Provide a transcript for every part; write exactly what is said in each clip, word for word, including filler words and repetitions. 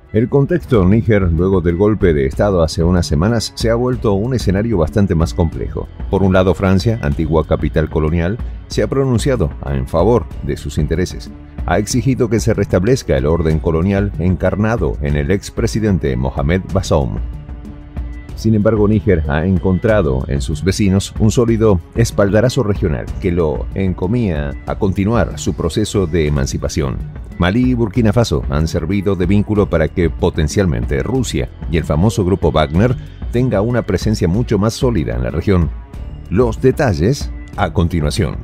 El contexto en Níger, luego del golpe de Estado hace unas semanas, se ha vuelto un escenario bastante más complejo. Por un lado, Francia, antigua capital colonial, se ha pronunciado en favor de sus intereses. Ha exigido que se restablezca el orden colonial encarnado en el expresidente Mohamed Bazoum. Sin embargo, Níger ha encontrado en sus vecinos un sólido espaldarazo regional que lo encomía a continuar su proceso de emancipación. Malí y Burkina Faso han servido de vínculo para que potencialmente Rusia y el famoso grupo Wagner tenga una presencia mucho más sólida en la región. Los detalles a continuación.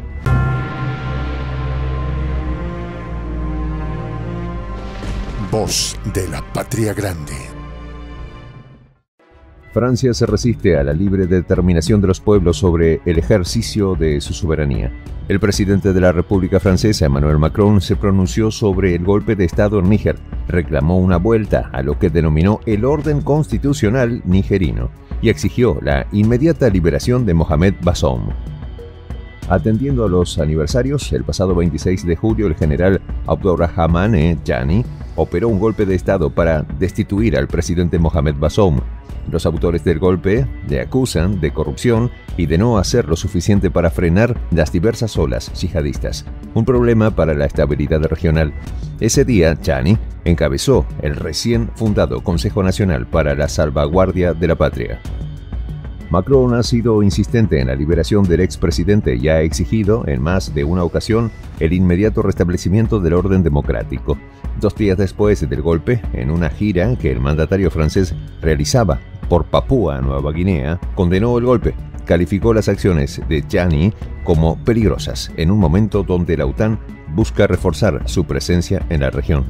Voz de la Patria Grande. Francia se resiste a la libre determinación de los pueblos sobre el ejercicio de su soberanía. El presidente de la República Francesa, Emmanuel Macron, se pronunció sobre el golpe de Estado en Níger. Reclamó una vuelta a lo que denominó el orden constitucional nigerino y exigió la inmediata liberación de Mohamed Bazoum. Atendiendo a los aniversarios, el pasado veintiséis de julio el general Abdourahmane Tiani operó un golpe de Estado para destituir al presidente Mohamed Bazoum. Los autores del golpe le acusan de corrupción y de no hacer lo suficiente para frenar las diversas olas yihadistas, un problema para la estabilidad regional. Ese día, Tiani encabezó el recién fundado Consejo Nacional para la Salvaguardia de la Patria. Macron ha sido insistente en la liberación del expresidente y ha exigido, en más de una ocasión, el inmediato restablecimiento del orden democrático. Dos días después del golpe, en una gira que el mandatario francés realizaba por Papúa Nueva Guinea, condenó el golpe, calificó las acciones de Tiani como peligrosas en un momento donde la OTAN busca reforzar su presencia en la región.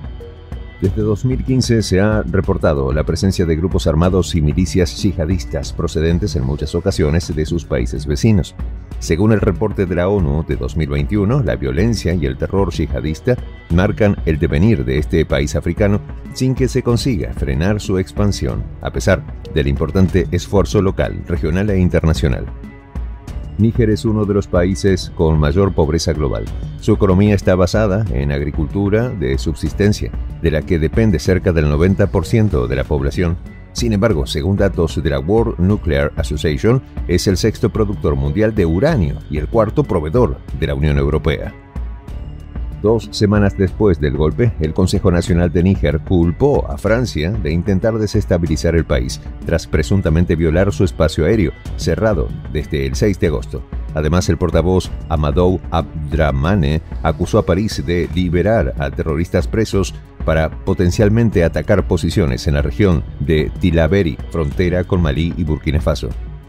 Desde dos mil quince se ha reportado la presencia de grupos armados y milicias yihadistas procedentes en muchas ocasiones de sus países vecinos. Según el reporte de la ONU de dos mil veintiuno, la violencia y el terror yihadista marcan el devenir de este país africano sin que se consiga frenar su expansión, a pesar del importante esfuerzo local, regional e internacional. Níger es uno de los países con mayor pobreza global. Su economía está basada en agricultura de subsistencia, de la que depende cerca del noventa por ciento de la población. Sin embargo, según datos de la World Nuclear Association, es el sexto productor mundial de uranio y el cuarto proveedor de la Unión Europea. Dos semanas después del golpe, el Consejo Nacional de Níger culpó a Francia de intentar desestabilizar el país, tras presuntamente violar su espacio aéreo, cerrado desde el seis de agosto. Además, el portavoz Amadou Abdrahmane acusó a París de liberar a terroristas presos para potencialmente atacar posiciones en la región de Tillabéri, frontera con Malí y Burkina Faso.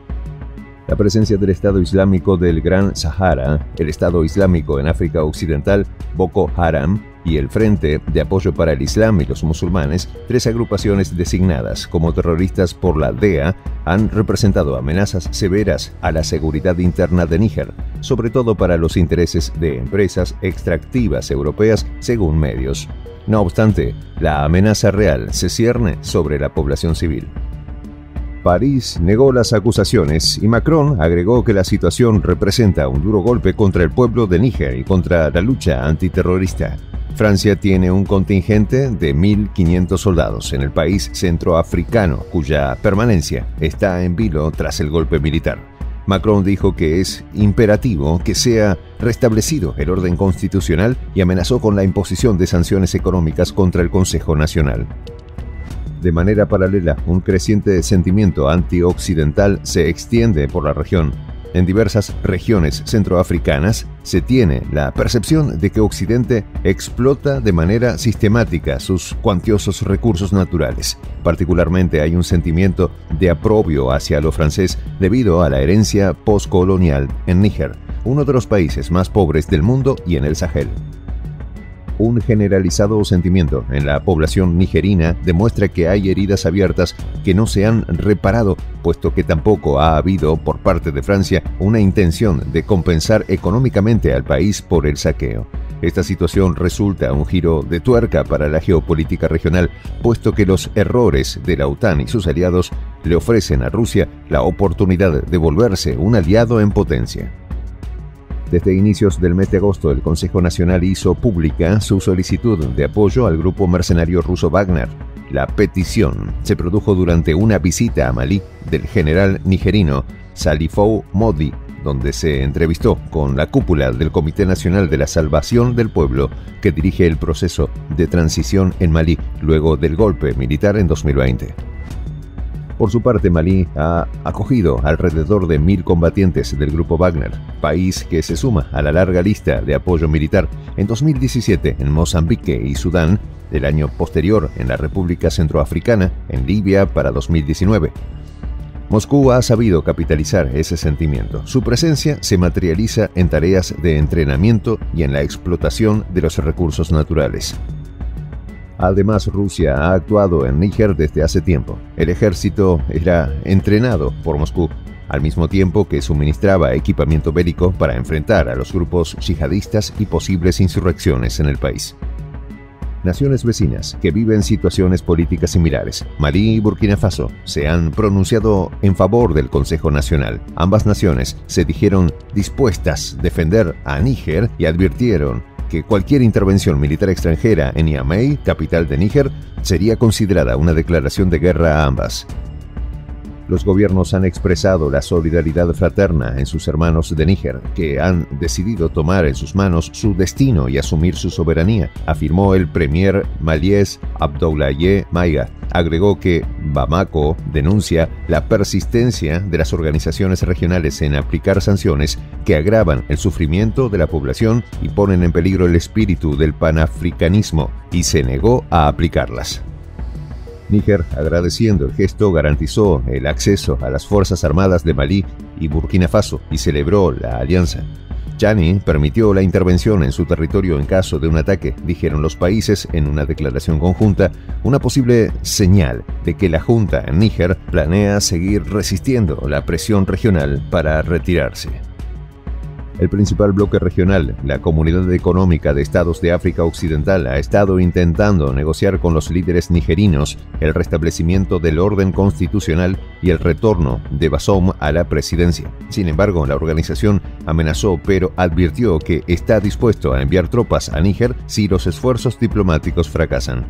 La presencia del Estado Islámico del Gran Sahara, el Estado Islámico en África Occidental, Boko Haram y el Frente de Apoyo para el Islam y los Musulmanes, tres agrupaciones designadas como terroristas por la D E A, han representado amenazas severas a la seguridad interna de Níger, sobre todo para los intereses de empresas extractivas europeas, según medios. No obstante, la amenaza real se cierne sobre la población civil. París negó las acusaciones y Macron agregó que la situación representa un duro golpe contra el pueblo de Níger y contra la lucha antiterrorista. Francia tiene un contingente de mil quinientos soldados en el país centroafricano, cuya permanencia está en vilo tras el golpe militar. Macron dijo que es imperativo que sea restablecido el orden constitucional y amenazó con la imposición de sanciones económicas contra el Consejo Nacional. De manera paralela, un creciente sentimiento antioccidental se extiende por la región. En diversas regiones centroafricanas se tiene la percepción de que Occidente explota de manera sistemática sus cuantiosos recursos naturales. Particularmente hay un sentimiento de aprobio hacia lo francés debido a la herencia postcolonial en Níger, uno de los países más pobres del mundo y en el Sahel. Un generalizado sentimiento en la población nigerina demuestra que hay heridas abiertas que no se han reparado, puesto que tampoco ha habido por parte de Francia una intención de compensar económicamente al país por el saqueo. Esta situación resulta un giro de tuerca para la geopolítica regional, puesto que los errores de la OTAN y sus aliados le ofrecen a Rusia la oportunidad de volverse un aliado en potencia. Desde inicios del mes de agosto, el Consejo Nacional hizo pública su solicitud de apoyo al grupo mercenario ruso Wagner. La petición se produjo durante una visita a Malí del general nigerino Salifou Modi, donde se entrevistó con la cúpula del Comité Nacional de la Salvación del Pueblo, que dirige el proceso de transición en Malí luego del golpe militar en dos mil veinte. Por su parte, Malí ha acogido alrededor de mil combatientes del grupo Wagner, país que se suma a la larga lista de apoyo militar en dos mil diecisiete en Mozambique y Sudán, el año posterior en la República Centroafricana, en Libia para dos mil diecinueve. Moscú ha sabido capitalizar ese sentimiento. Su presencia se materializa en tareas de entrenamiento y en la explotación de los recursos naturales. Además, Rusia ha actuado en Níger desde hace tiempo. El ejército era entrenado por Moscú, al mismo tiempo que suministraba equipamiento bélico para enfrentar a los grupos yihadistas y posibles insurrecciones en el país. Naciones vecinas que viven situaciones políticas similares, Malí y Burkina Faso, se han pronunciado en favor del Consejo Nacional. Ambas naciones se dijeron dispuestas a defender a Níger y advirtieron que cualquier intervención militar extranjera en Niamey, capital de Níger, sería considerada una declaración de guerra a ambas. Los gobiernos han expresado la solidaridad fraterna en sus hermanos de Níger, que han decidido tomar en sus manos su destino y asumir su soberanía, afirmó el premier malíes Abdoulaye Maïga. Agregó que Bamako denuncia la persistencia de las organizaciones regionales en aplicar sanciones que agravan el sufrimiento de la población y ponen en peligro el espíritu del panafricanismo, y se negó a aplicarlas. Níger, agradeciendo el gesto, garantizó el acceso a las Fuerzas Armadas de Malí y Burkina Faso y celebró la alianza. Chani permitió la intervención en su territorio en caso de un ataque, dijeron los países en una declaración conjunta, una posible señal de que la Junta en Níger planea seguir resistiendo la presión regional para retirarse. El principal bloque regional, la Comunidad Económica de Estados de África Occidental, ha estado intentando negociar con los líderes nigerinos el restablecimiento del orden constitucional y el retorno de Bazoum a la presidencia. Sin embargo, la organización amenazó, pero advirtió que está dispuesto a enviar tropas a Níger si los esfuerzos diplomáticos fracasan.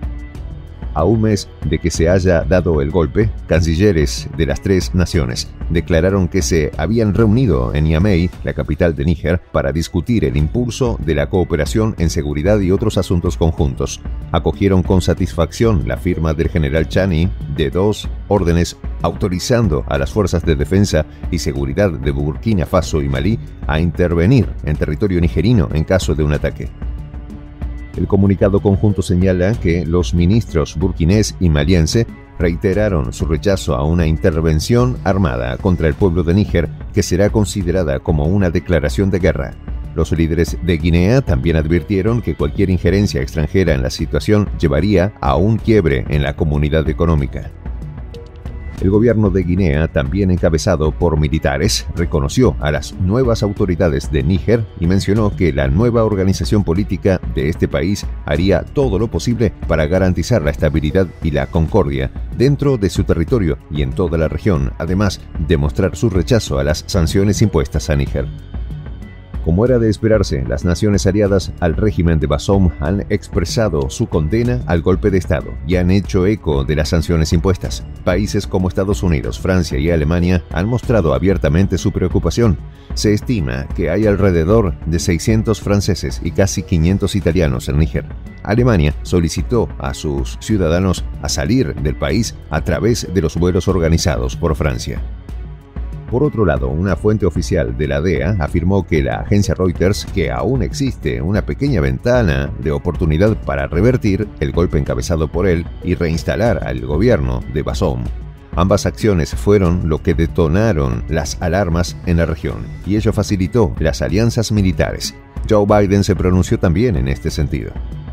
A un mes de que se haya dado el golpe, cancilleres de las tres naciones declararon que se habían reunido en Niamey, la capital de Níger, para discutir el impulso de la cooperación en seguridad y otros asuntos conjuntos. Acogieron con satisfacción la firma del general Chani de dos órdenes autorizando a las fuerzas de defensa y seguridad de Burkina Faso y Malí a intervenir en territorio nigerino en caso de un ataque. El comunicado conjunto señala que los ministros burkinés y maliense reiteraron su rechazo a una intervención armada contra el pueblo de Níger que será considerada como una declaración de guerra. Los líderes de Guinea también advirtieron que cualquier injerencia extranjera en la situación llevaría a un quiebre en la comunidad económica. El gobierno de Guinea, también encabezado por militares, reconoció a las nuevas autoridades de Níger y mencionó que la nueva organización política de este país haría todo lo posible para garantizar la estabilidad y la concordia dentro de su territorio y en toda la región, además de mostrar su rechazo a las sanciones impuestas a Níger. Como era de esperarse, las naciones aliadas al régimen de Bazoum han expresado su condena al golpe de Estado y han hecho eco de las sanciones impuestas. Países como Estados Unidos, Francia y Alemania han mostrado abiertamente su preocupación. Se estima que hay alrededor de seiscientos franceses y casi quinientos italianos en Níger. Alemania solicitó a sus ciudadanos a salir del país a través de los vuelos organizados por Francia. Por otro lado, una fuente oficial de la D E A afirmó que la agencia Reuters que aún existe una pequeña ventana de oportunidad para revertir el golpe encabezado por él y reinstalar al gobierno de Bazoum. Ambas acciones fueron lo que detonaron las alarmas en la región, y ello facilitó las alianzas militares. Joe Biden se pronunció también en este sentido.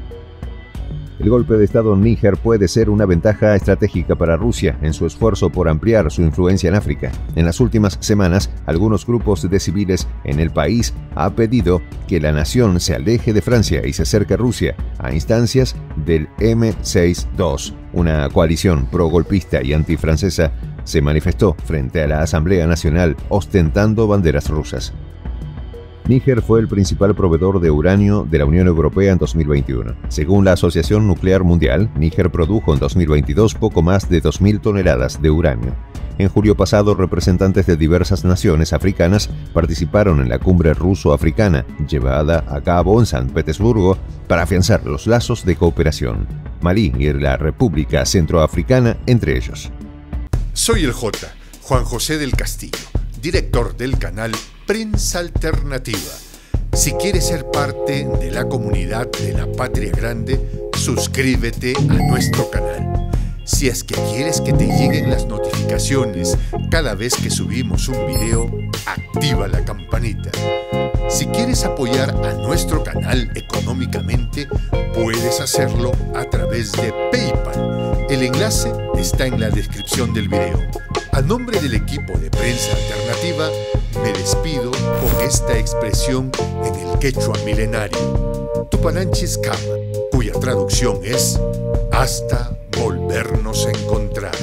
El golpe de Estado en Níger puede ser una ventaja estratégica para Rusia en su esfuerzo por ampliar su influencia en África. En las últimas semanas, algunos grupos de civiles en el país han pedido que la nación se aleje de Francia y se acerque a Rusia a instancias del eme sesenta y dos. Una coalición pro-golpista y antifrancesa se manifestó frente a la Asamblea Nacional ostentando banderas rusas. Níger fue el principal proveedor de uranio de la Unión Europea en dos mil veintiuno. Según la Asociación Nuclear Mundial, Níger produjo en dos mil veintidós poco más de dos mil toneladas de uranio. En julio pasado, representantes de diversas naciones africanas participaron en la cumbre ruso-africana, llevada a cabo en San Petersburgo, para afianzar los lazos de cooperación. Malí y la República Centroafricana entre ellos. Soy el J, Juan José del Castillo, director del canal Prensa Alternativa. Si quieres ser parte de la comunidad de la Patria Grande, suscríbete a nuestro canal. Si es que quieres que te lleguen las notificaciones cada vez que subimos un video, activa la campanita. Si quieres apoyar a nuestro canal económicamente, puedes hacerlo a través de PayPal. El enlace está en la descripción del video. A nombre del equipo de Prensa Alternativa, me despido con esta expresión en el quechua milenario, Tupananchis Kama, cuya traducción es hasta volvernos a encontrar.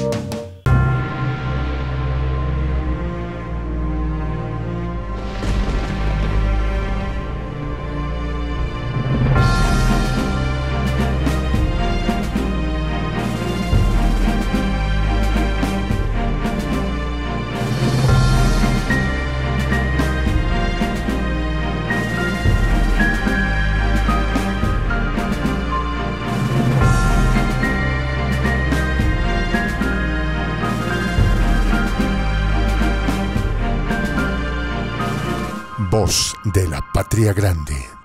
Voz de la Patria Grande.